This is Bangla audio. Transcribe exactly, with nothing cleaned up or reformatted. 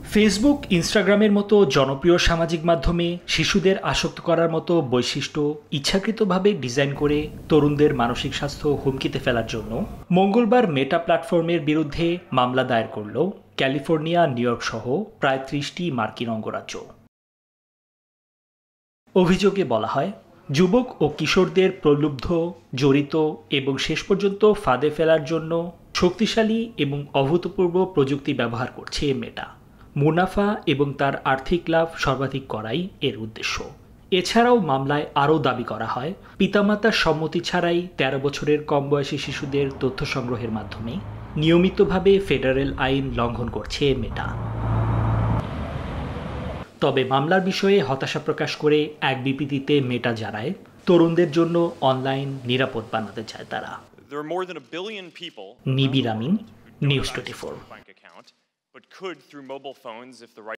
ফেসবুক, ইনস্টাগ্রামের মতো জনপ্রিয় সামাজিক মাধ্যমে শিশুদের আসক্ত করার মতো বৈশিষ্ট্য ইচ্ছাকৃতভাবে ডিজাইন করে তরুণদের মানসিক স্বাস্থ্য হুমকিতে ফেলার জন্য মঙ্গলবার মেটা প্ল্যাটফর্মের বিরুদ্ধে মামলা দায়ের করল ক্যালিফোর্নিয়া, নিউ ইয়র্ক সহ প্রায় ত্রিশটি মার্কিন অঙ্গরাজ্য। অভিযোগে বলা হয়, যুবক ও কিশোরদের প্রলুব্ধ, জড়িত এবং শেষ পর্যন্ত ফাঁদে ফেলার জন্য শক্তিশালী এবং অভূতপূর্ব প্রযুক্তি ব্যবহার করছে মেটা। মুনাফা এবং তার আর্থিক লাভ সর্বাধিক করাই এর উদ্দেশ্য। এছাড়াও মামলায় আরও দাবি করা হয়, পিতামাতার সম্মতি ছাড়াই তেরো বছরের কম বয়সী শিশুদের তথ্য সংগ্রহের মাধ্যমে নিয়মিতভাবে ফেডারেল আইন লঙ্ঘন করছে মেটা। তবে মামলার বিষয়ে হতাশা প্রকাশ করে এক বিবৃতিতে মেটা জানায়, তরুণদের জন্য অনলাইন নিরাপদ বানাতে চায় তারা। Nibir Amin, news twenty four.